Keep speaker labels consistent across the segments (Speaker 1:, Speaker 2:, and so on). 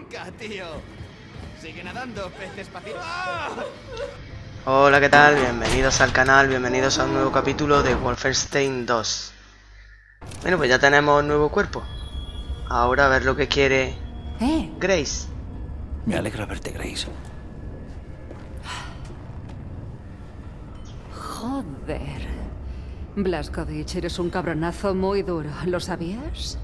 Speaker 1: nunca, tío. Sigue nadando, pez espacial. ¡Ah!
Speaker 2: Hola, ¿qué tal? Bienvenidos al canal, bienvenidos a un nuevo capítulo de Wolfenstein 2. Bueno, pues ya tenemos un nuevo cuerpo. Ahora a ver lo que quiere Grace.
Speaker 3: Me alegra verte, Grace.
Speaker 4: Joder. Blazkowicz, eres un cabronazo muy duro. ¿Lo sabías?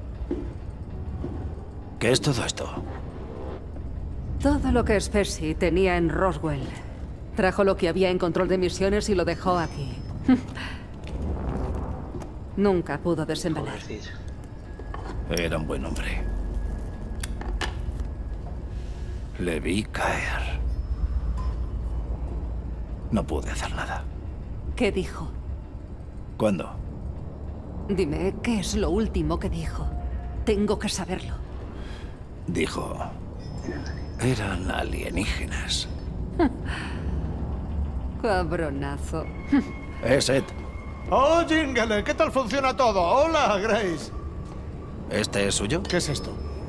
Speaker 3: ¿Qué es todo esto?
Speaker 4: Todo lo que Spacey tenía en Roswell. Trajo lo que había en control de misiones y lo dejó aquí. Nunca pudo desembalar.
Speaker 3: Era un buen hombre. Le vi caer. No pude hacer nada.
Speaker 4: ¿Qué dijo?
Speaker 3: ¿Cuándo?
Speaker 4: Dime, ¿qué es lo último que dijo? Tengo que saberlo.
Speaker 3: Dijo... eran alienígenas.
Speaker 4: Cabronazo.
Speaker 3: Ed.
Speaker 5: ¡Oh, Jingle! ¿Qué tal funciona todo? ¡Hola, Grace!
Speaker 3: ¿Este es suyo?
Speaker 5: ¿Qué es esto?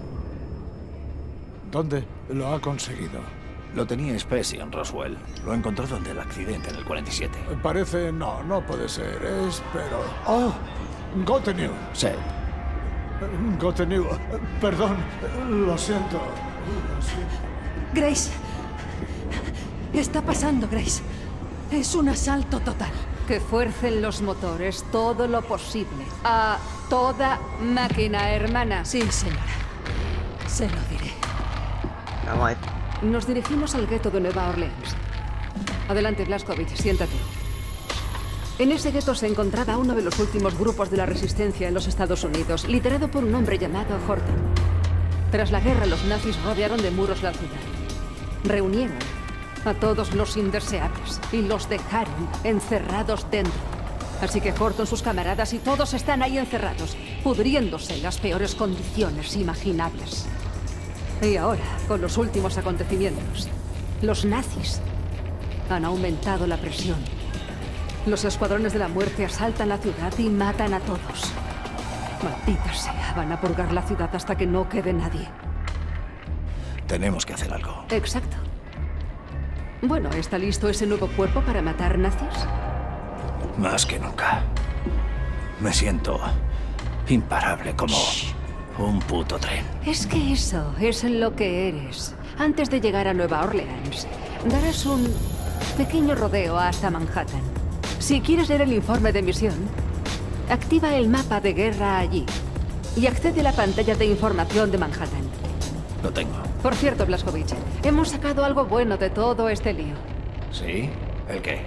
Speaker 5: ¿Dónde lo ha conseguido?
Speaker 3: Lo tenía Spacey en Roswell. Lo encontró donde el accidente en el 47.
Speaker 5: Parece... no puede ser. Espero... ¡Oh! Goteneu.
Speaker 3: Sí.
Speaker 5: Goteneu. Perdón. Lo siento.
Speaker 4: Grace. Está pasando, Grace. Es un asalto total. Que fuercen los motores todo lo posible. A toda máquina, hermana. Sí, señora. Se lo diré.
Speaker 2: Vamos a ir.
Speaker 4: Nos dirigimos al gueto de Nueva Orleans. Adelante, Blazkowicz, siéntate. En ese gueto se encontraba uno de los últimos grupos de la resistencia en los Estados Unidos, liderado por un hombre llamado Horton. Tras la guerra, los nazis rodearon de muros la ciudad. Reunieron a todos los indeseables y los dejaron encerrados dentro. Así que Horton, sus camaradas y todos están ahí encerrados, pudriéndose en las peores condiciones imaginables. Y ahora, con los últimos acontecimientos, los nazis han aumentado la presión. Los escuadrones de la muerte asaltan la ciudad y matan a todos. Maldita sea, van a purgar la ciudad hasta que no quede nadie.
Speaker 3: Tenemos que hacer algo.
Speaker 4: Exacto. Bueno, ¿está listo ese nuevo cuerpo para matar nazis?
Speaker 3: Más que nunca. Me siento imparable como un puto tren.
Speaker 4: Es que eso es lo que eres. Antes de llegar a Nueva Orleans, darás un pequeño rodeo hasta Manhattan. Si quieres leer el informe de misión, activa el mapa de guerra allí y accede a la pantalla de información de Manhattan.
Speaker 3: Lo tengo.
Speaker 4: Por cierto, Blazkowicz, hemos sacado algo bueno de todo este lío.
Speaker 3: ¿Sí? ¿El qué?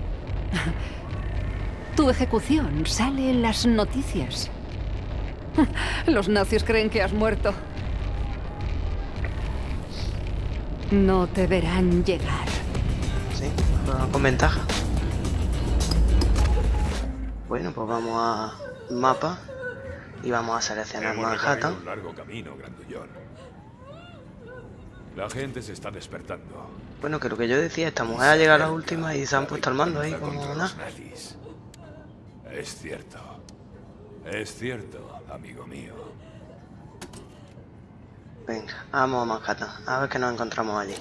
Speaker 4: Tu ejecución sale en las noticias. Los nazis creen que has muerto. No te verán llegar.
Speaker 2: Sí, con ventaja. Bueno, pues vamos a mapa y vamos a seleccionar Manhattan.
Speaker 6: Un largo camino, grandullón. La gente se está despertando.
Speaker 2: Bueno, que lo que yo decía, esta mujer ha llegado a la última y se han puesto al mando ahí como
Speaker 6: Contra
Speaker 2: nada.
Speaker 6: los nazis. Es cierto. Es cierto, amigo mío.
Speaker 2: Venga, vamos a Manhattan, a ver qué nos encontramos allí.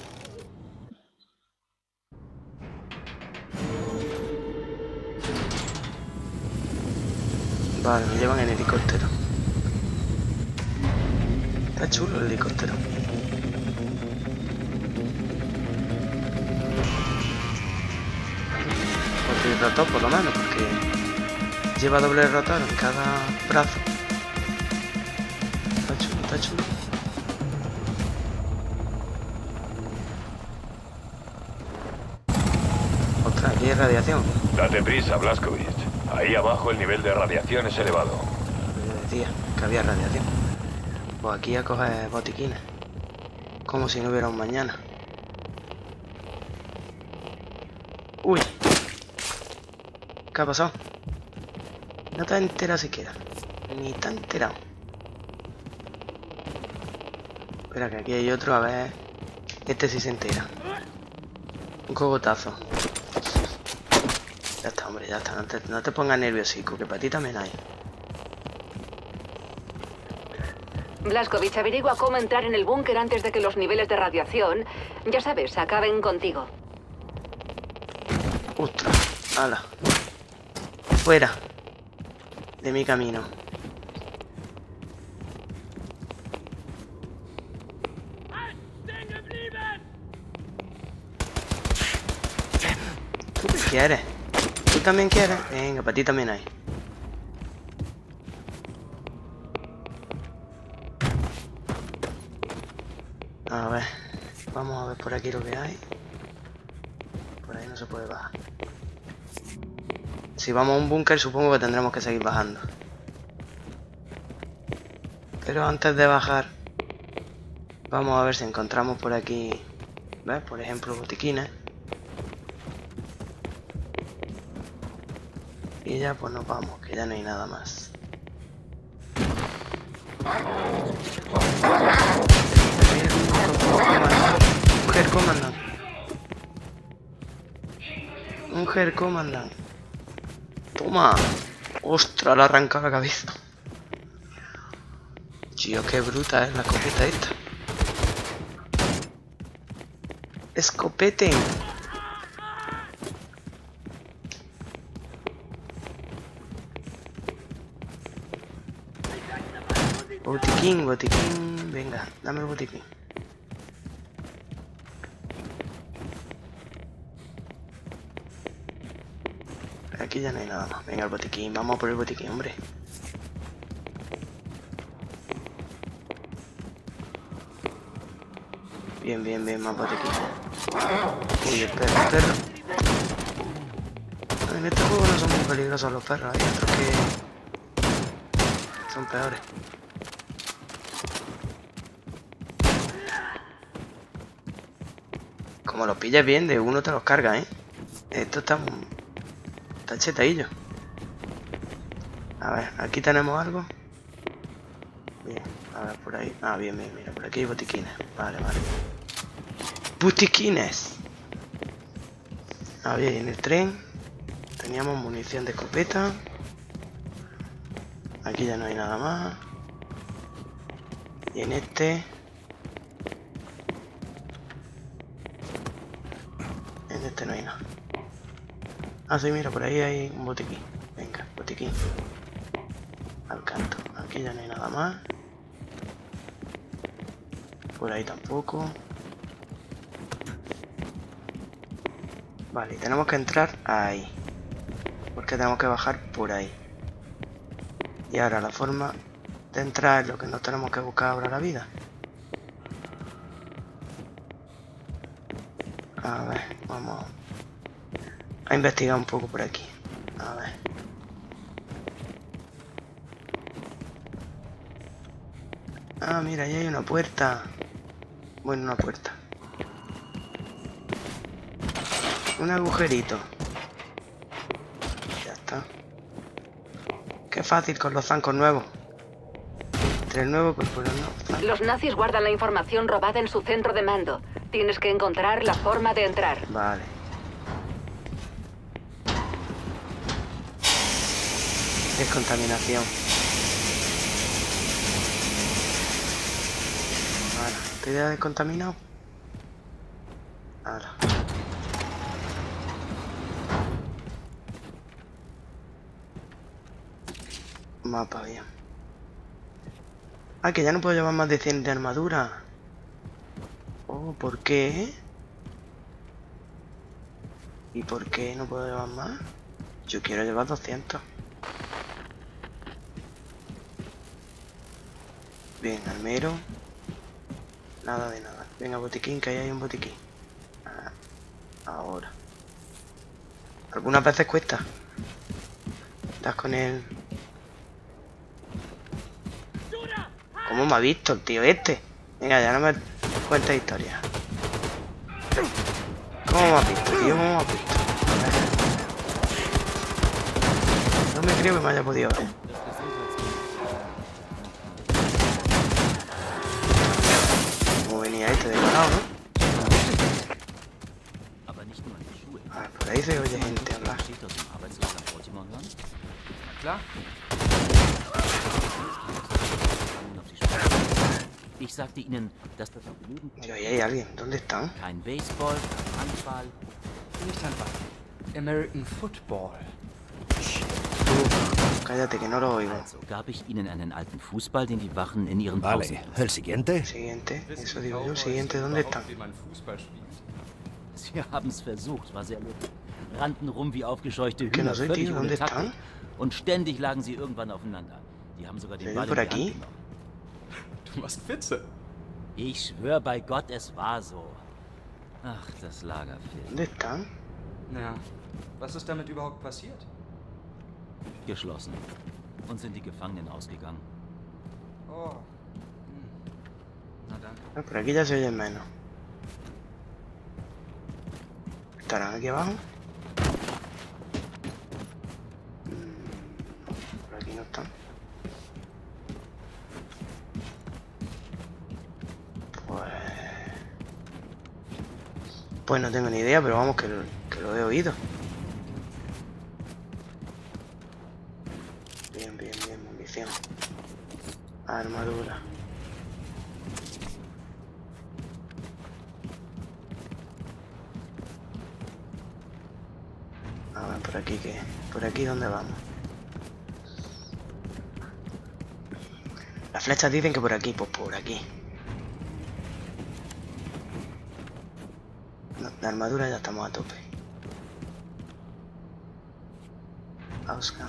Speaker 2: Vale, me llevan en helicóptero. Está chulo el helicóptero. O rotor por lo menos, porque lleva doble rotor en cada brazo. Está chulo, está chulo. Ostras, aquí hay radiación.
Speaker 6: Date prisa, Blazkowicz. Ahí abajo el nivel de radiación es elevado.
Speaker 2: Yo decía que había radiación. Pues aquí a coger botiquines. Como si no hubiera un mañana. Uy. ¿Qué ha pasado? No te has enterado siquiera. Ni te has enterado. Espera, que aquí hay otro, a ver. Este sí se entera. Un cogotazo. Ya está, hombre, ya está. No te pongas nerviosico, que para ti también hay.
Speaker 4: Blazkowicz, averigua cómo entrar en el búnker antes de que los niveles de radiación, ya sabes, acaben contigo.
Speaker 2: Ostras, ala. Fuera de mi camino. ¿Tú qué quieres? ¿Tú también quieres? Venga, para ti también hay. A ver, vamos a ver por aquí lo que hay. Por ahí no se puede bajar. Si vamos a un búnker supongo que tendremos que seguir bajando. Pero antes de bajar, vamos a ver si encontramos por aquí, ¿ves? Por ejemplo, botiquines. Y ya pues nos vamos, que ya no hay nada más. Un Hercommandant. Un Hercommandant. Toma. Ostras, le ha arrancado la cabeza. Tío, qué bruta es la escopeta esta. Escopete. Botiquín, botiquín. Venga, dame el botiquín. Aquí ya no hay nada más. Venga, el botiquín. Vamos a por el botiquín, hombre. Bien, bien, bien, más botiquín. Uy, el perro, el perro. En este juego no son muy peligrosos los perros. Hay otros que son peores. Como los pilles bien, de uno te los carga, ¿eh? Esto está chetadillo. A ver, aquí tenemos algo. Bien, a ver, por ahí. Ah, bien, bien, mira, por aquí hay botiquines. Vale, vale. ¡Botiquines! Ah, bien, en el tren teníamos munición de escopeta. Aquí ya no hay nada más. Y en este... En este no hay nada. Ah, sí, mira, por ahí hay un botiquín. Venga, botiquín. Al canto. Aquí ya no hay nada más. Por ahí tampoco. Vale, tenemos que entrar ahí. Porque tenemos que bajar por ahí. Y ahora la forma de entrar es lo que nos tenemos que buscar ahora la vida. A ver, vamos a investigar un poco por aquí. A ver. Ah, mira, ahí hay una puerta. Bueno, una puerta. Un agujerito. Ya está. Qué fácil con los zancos nuevos. Entre el nuevo cuerpo y los nuevos.
Speaker 4: Los nazis guardan la información robada en su centro de mando. Tienes que encontrar la forma de entrar.
Speaker 2: Vale. Descontaminación. Vale, ¿te ya descontaminado? Ahora. Mapa, bien. Ah, que ya no puedo llevar más de 100 de armadura. Oh, ¿por qué? ¿Y por qué no puedo llevar más? Yo quiero llevar 200. Bien, armero. Nada de nada. Venga, botiquín, que ahí hay un botiquín. Ah, ahora. Algunas veces cuesta. Estás con él. ¿Cómo me ha visto el tío este? Venga, ya no me cuenta historia. ¿Cómo me ha visto, tío? ¿Cómo me ha visto? No me creo que me haya podido ver. ¿Cómo venía este de lado, no? A ver, por ahí se oye gente hablar.
Speaker 1: Klar?
Speaker 7: Ich sagte Ihnen, dass das Vergnügen
Speaker 2: Yo, ahí hay alguien. ¿Dónde están?
Speaker 7: kein Baseball, kein Handball.
Speaker 1: Nicht Handball. American Football.
Speaker 2: Cállate, que no lo oigo.
Speaker 7: Also gab ich Ihnen einen alten Fußball, den die Wachen in ihren Pausen.
Speaker 3: Vale, ¿el siguiente?
Speaker 2: Siguiente. Eso digo yo. Siguiente, ¿dónde están?
Speaker 1: Wie man Fußball spielt.
Speaker 7: Sie haben es versucht, war sehr lustig. Rannten rum wie aufgescheuchte
Speaker 2: Que no
Speaker 7: Hühner,
Speaker 2: sé,
Speaker 7: völlig
Speaker 2: tío,
Speaker 7: ohne
Speaker 2: ¿dónde
Speaker 7: Taktik.
Speaker 2: están?
Speaker 7: Und ständig lagen sie irgendwann aufeinander. Die haben sogar den
Speaker 2: ¿Se
Speaker 7: Ball
Speaker 2: ven por
Speaker 7: in die
Speaker 2: aquí?
Speaker 7: Hand genommen.
Speaker 1: Du machst Witze.
Speaker 7: Ich schwör bei Gott, es war so. Ach, das Lagerfeld.
Speaker 2: ¿Dónde están?
Speaker 1: Ja. Was ist damit überhaupt passiert?
Speaker 7: Geschlossen. Und sind die Gefangenen ausgegangen.
Speaker 1: Oh. Na danke.
Speaker 2: Ah, por aquí ya se oyen menos. ¿Estarán aquí abajo? Por aquí no están. Pues no tengo ni idea, pero vamos que lo he oído. Bien, bien, bien, munición. Armadura. A ver, por aquí qué. Por aquí dónde vamos. Las flechas dicen que por aquí, pues por aquí. No, la armadura ya estamos a tope. Ausgang.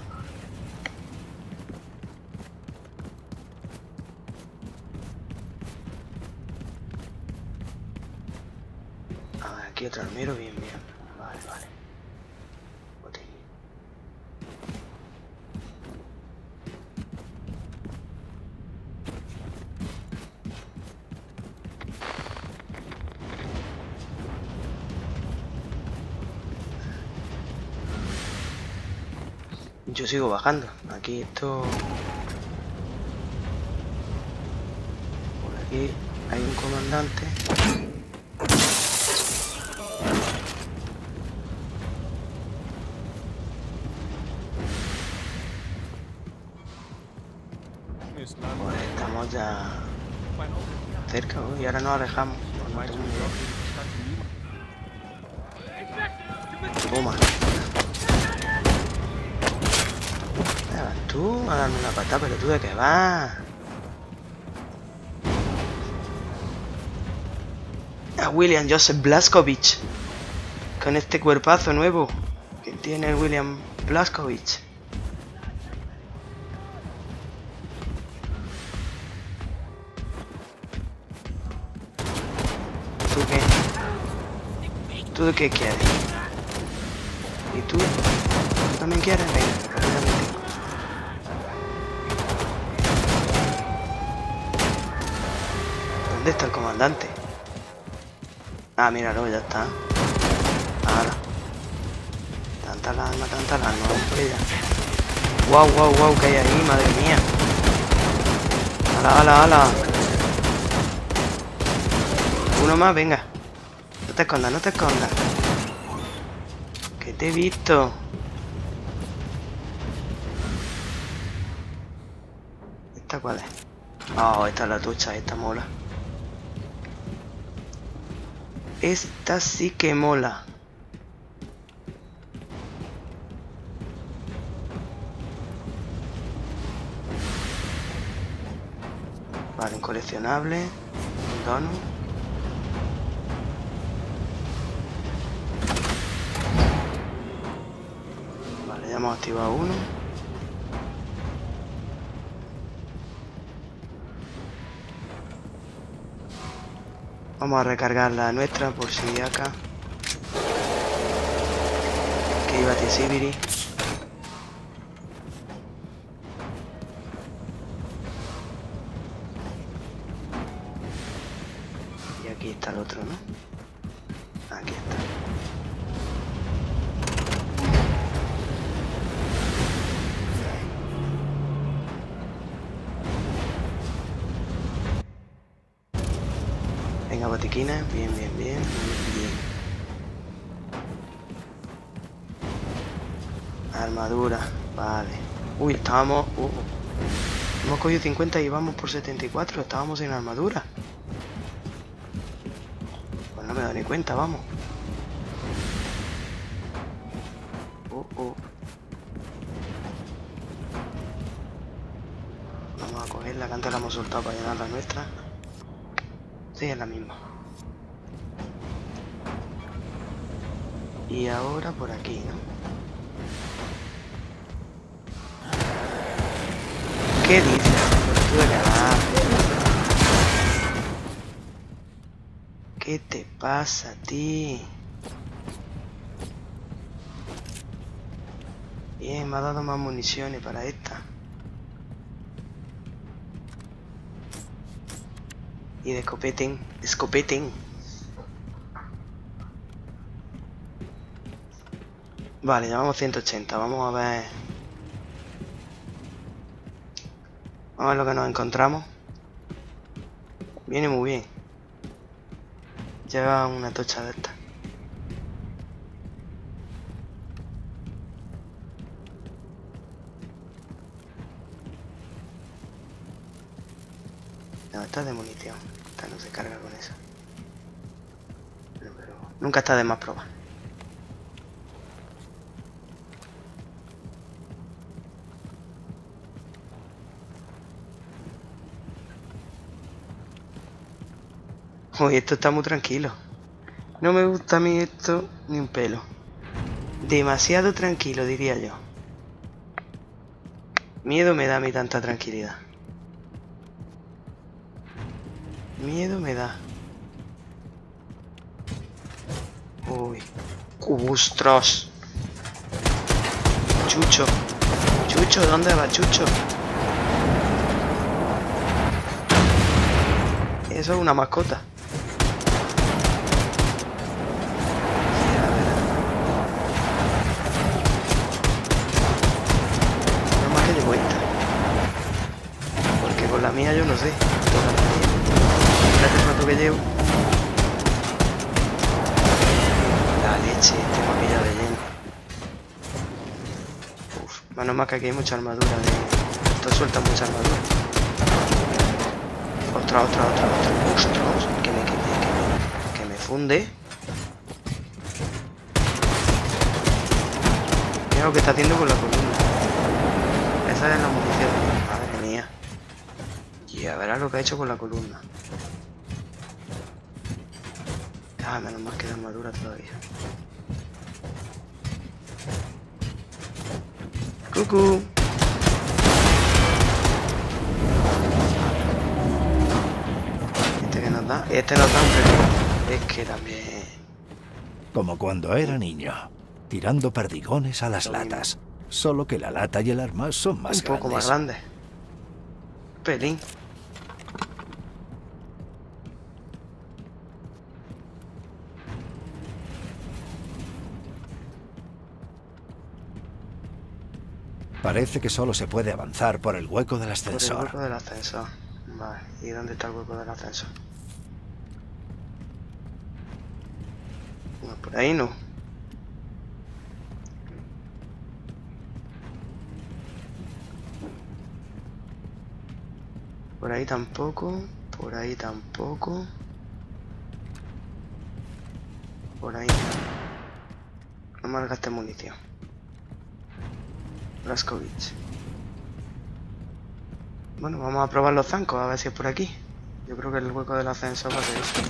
Speaker 2: A ver, aquí otro armero, bien, bien. Vale, vale. Botella. Yo sigo bajando. Aquí esto... Por aquí hay un comandante. Pues estamos ya cerca, y ahora nos alejamos. No tengo ni idea. Toma. Tú a darme una patada, pero tú de qué vas. A William Joseph Blazkowicz. Con este cuerpazo nuevo que tiene William Blazkowicz. ¿Tú qué? ¿Tú de qué quieres? ¿Y tú? ¿Tú también quieres? Venga, rápidamente. ¿Dónde está el comandante? Ah, míralo, ya está. Ahora. Tanta alarma, no por ella. Wow, wow, wow, que hay ahí, madre mía. Ala, ala, ala. Uno más, venga. No te escondas, no te escondas. Que te he visto. ¿Esta cuál es? Oh, esta es la tucha, esta mola. Esta sí que mola. Vale, un coleccionable. Un donut. Vale, ya hemos activado uno. Vamos a recargar la nuestra por si acá. Que iba a Tisibiri. Y aquí está el otro, ¿no? Aquí está. Venga, botiquines, bien, bien, bien, muy bien. Armadura, vale. Uy, estábamos... hemos cogido 50 y vamos por 74, estábamos sin armadura. No me he dado ni cuenta, vamos. Vamos a cogerla, que antes la hemos soltado para llenar la nuestra. Sí, es la misma. Y ahora por aquí, ¿no? ¿Qué dices? Tú de cagar. ¿Qué te pasa a ti? Bien, me ha dado más municiones para esta. Y de escopeten, escopeten. Vale, llevamos 180, vamos a ver. Vamos a ver lo que nos encontramos. Viene muy bien. Lleva una tocha de esta. No, esta es de munición. Esta no se carga con eso. No, pero nunca está de más probar. Uy, esto está muy tranquilo. No me gusta a mí esto ni un pelo. Demasiado tranquilo, diría yo. Miedo me da a mí tanta tranquilidad. Miedo me da. Uy. ¡Ostras! Chucho. Chucho, ¿dónde va Chucho? Eso es una mascota. No más que llevo esta. Porque con la mía yo no sé. Fíjate el rato que llevo. La leche, este me ha pillado de lleno. Uf, menos mal que aquí hay mucha armadura. Esto suelta mucha armadura. Otra. Ostras, que me funde. Mira lo que está haciendo con la columna. Esa es la munición. Madre mía. Y a verás lo que ha hecho con la columna. Ah, menos mal que da armadura todavía. ¡Cucú! Este nos da un peligro. Es que también...
Speaker 3: Como cuando era niño, tirando perdigones a las latas. Solo que la lata y el arma son más grandes.
Speaker 2: Un poco más grandes. Pelín.
Speaker 3: Parece que solo se puede avanzar por el hueco del
Speaker 2: Por
Speaker 3: ascensor.
Speaker 2: el hueco del ascensor. Vale, ¿y dónde está el hueco del ascensor? No, por ahí no. Por ahí tampoco. Por ahí tampoco. Por ahí. No malgaste munición. Blazkowicz. Bueno, vamos a probar los zancos, a ver si es por aquí. Yo creo que el hueco del ascensor va a ser eso.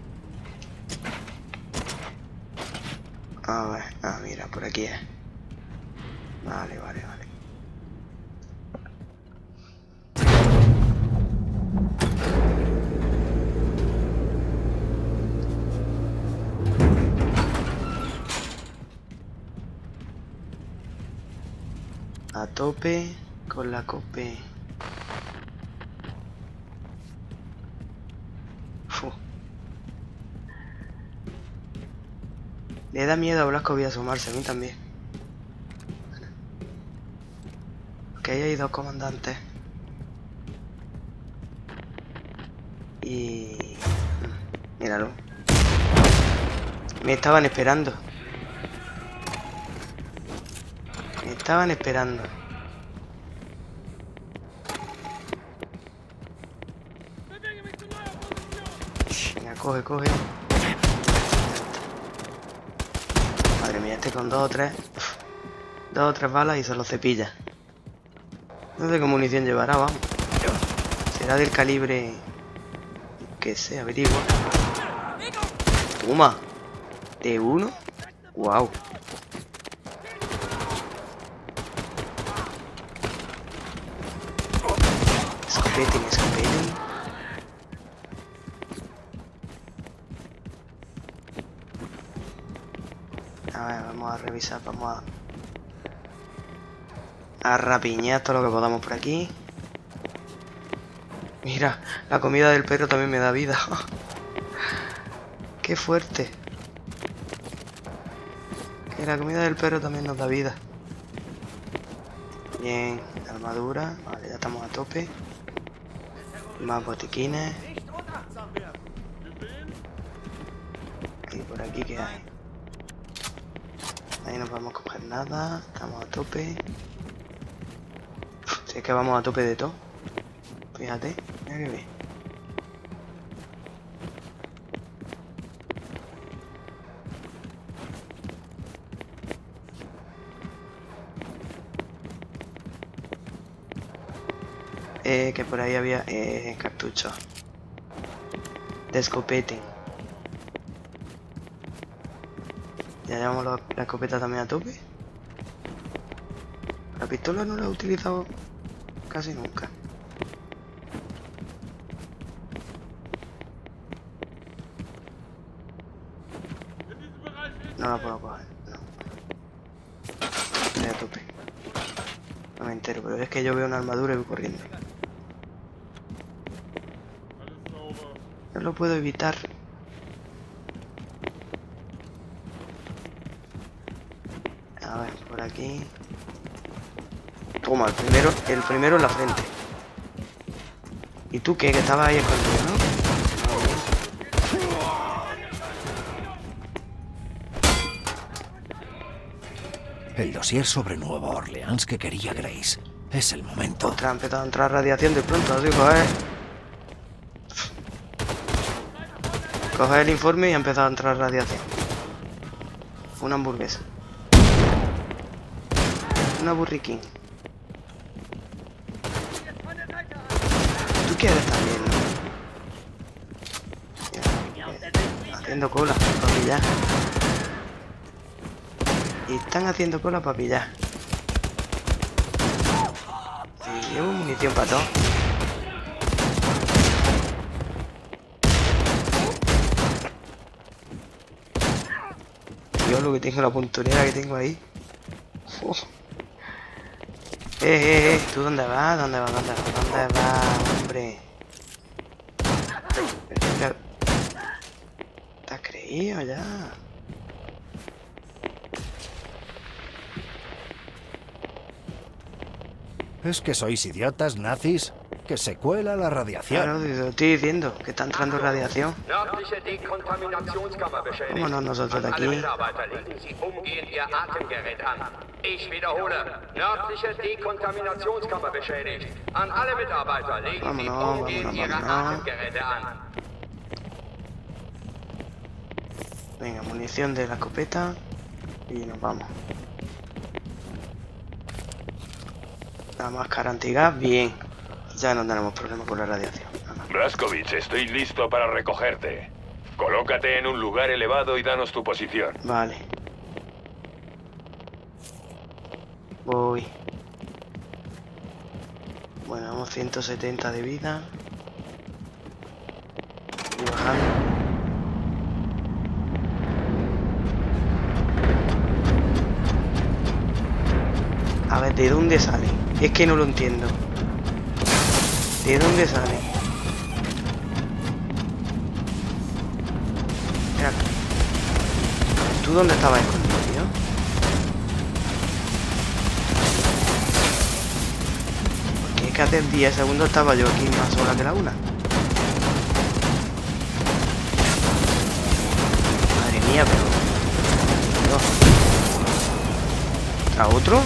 Speaker 2: A ver, mira, por aquí es. Vale. A tope con la cope. Le da miedo a Blazkowicz asomarse, a mí también. Que ahí hay dos comandantes. Y... míralo. Me estaban esperando. Venga, coge. Madre mía, este con 2 o 3 balas y se lo cepilla. No sé qué munición llevará, vamos. Será del calibre que se averigua. Toma. ¿De 1? Wow. Escopetín. A ver, vamos a revisar, vamos a rapiñar todo lo que podamos por aquí. Mira, la comida del perro también me da vida. Qué fuerte. Que la comida del perro también nos da vida. Bien, armadura. Vale, ya estamos a tope. Más botiquines. Y por aquí, ¿qué hay? Ahí no podemos coger nada. Estamos a tope. Si es que vamos a tope de todo. Fíjate, mira que bien. Que por ahí había cartuchos de escopete. Ya llevamos la escopeta también a tope. La pistola no la he utilizado casi nunca. No la puedo coger, no. Estoy a tope. No me entero, pero es que yo veo una armadura y voy corriendo. No lo puedo evitar. A ver, por aquí. Toma, el primero en la frente. ¿Y tú qué? Que estabas ahí escondido, ¿no?
Speaker 3: El dossier sobre Nueva Orleans que quería Grace. Es el momento.
Speaker 2: Ostras, ha empezado a entrar radiación de pronto, así coger. Coger el informe y ha empezado a entrar radiación. Una hamburguesa. Una burriquín. ¿Tú qué eres también, no? Haciendo cola para pillar. Y están haciendo cola para pillar. Y llevo munición para todo. Yo lo que tengo, la puntonera que tengo ahí. ¿Tú dónde vas? ¿Dónde vas? ¿Dónde vas, hombre? ¿Te has creído ya?
Speaker 3: ¿Es que sois idiotas nazis? Que se cuela la radiación.
Speaker 2: Claro, te lo estoy diciendo, que está entrando radiación. Vámonos nosotros de aquí. Vámonos. Venga, munición de la escopeta. Y nos vamos. La máscara antigas, bien. Ya no tenemos problemas con la radiación.
Speaker 6: Blazkowicz, estoy listo para recogerte. Colócate en un lugar elevado y danos tu posición.
Speaker 2: Vale. Voy. Bueno, vamos 170 de vida. Y bajando. A ver, ¿de dónde sale? Es que no lo entiendo. ¿De dónde sale? Mira. ¿Tú dónde estabas escondido, tío? Porque es que hace 10 segundos estaba yo aquí más sola que la una. Madre mía, pero... ¿A otro?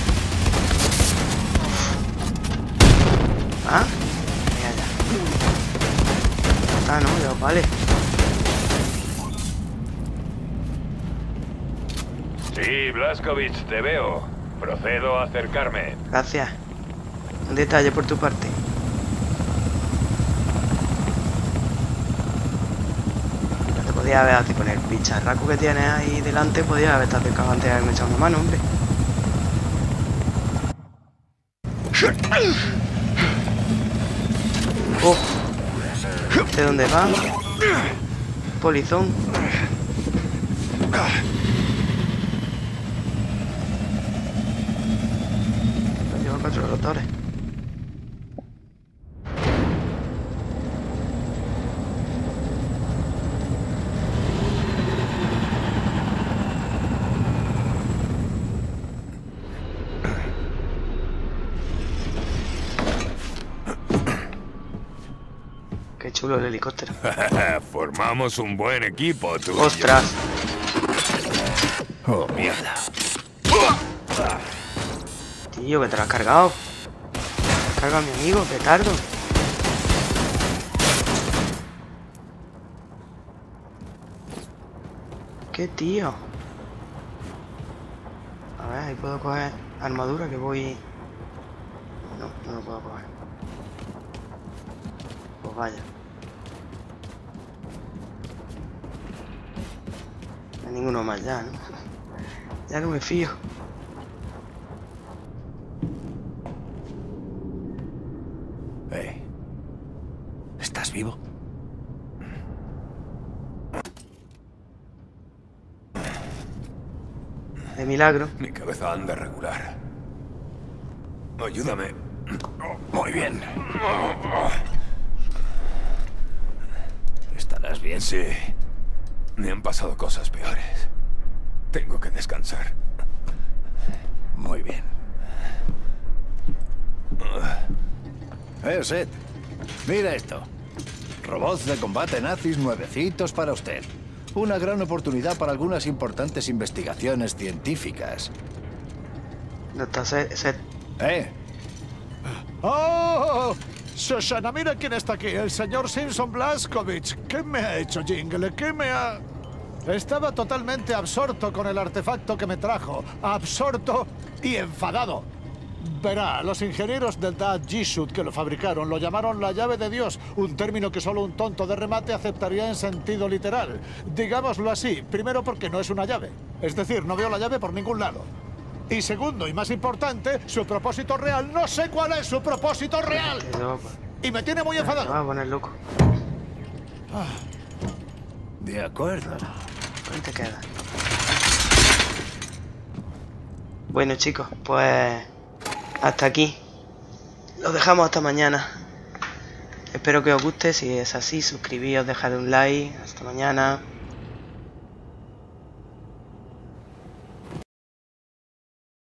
Speaker 2: Ah, mira ya. Ah, no, ya vale.
Speaker 6: Sí, Blazkowicz, te veo. Procedo a acercarme.
Speaker 2: Gracias. Un detalle por tu parte. No te podías haber, con el bicharraco que tienes ahí delante, podías haberte acercado antes de haberme echado una mano, hombre. Oh. ¿De dónde va? Polizón. Lleva 4 rotores. Qué chulo el helicóptero.
Speaker 6: Formamos un buen equipo, tú. y yo.
Speaker 2: ¡Ostras!
Speaker 3: Oh, mierda.
Speaker 2: Tío, que te lo has cargado. Carga a mi amigo, petardo. ¿Qué tío? A ver, ahí puedo coger armadura que voy... No, no lo puedo coger. Pues vaya. No hay ninguno más ya, ¿no? Ya no me fío.
Speaker 3: ¿Estás vivo?
Speaker 2: De milagro.
Speaker 6: Mi cabeza anda regular. Ayúdame.
Speaker 3: Muy bien. ¿Estarás bien?
Speaker 6: Sí. Me han pasado cosas peores. Tengo que descansar.
Speaker 3: Muy bien. Seth. Mira esto. Robots de combate nazis nuevecitos para usted. Una gran oportunidad para algunas importantes investigaciones científicas.
Speaker 2: No está Seth.
Speaker 5: ¡Oh! Shoshana, mira quién está aquí. El señor Simpson Blazkowicz. ¿Qué me ha hecho, Jingle? ¿Qué me ha...? Estaba totalmente absorto con el artefacto que me trajo. Absorto y enfadado. Verá, los ingenieros del Dad Jishut que lo fabricaron lo llamaron la llave de Dios, un término que solo un tonto de remate aceptaría en sentido literal. Digámoslo así, primero porque no es una llave. Es decir, no veo la llave por ningún lado. Y segundo, y más importante, su propósito real. No sé cuál es su propósito real. Y me tiene muy enfadado.
Speaker 2: Me va a poner loco.
Speaker 3: De acuerdo.
Speaker 2: ¿Cuánto te queda? Bueno, chicos, pues hasta aquí. Lo dejamos hasta mañana. Espero que os guste. Si es así, suscribíos, dejad un like. Hasta mañana.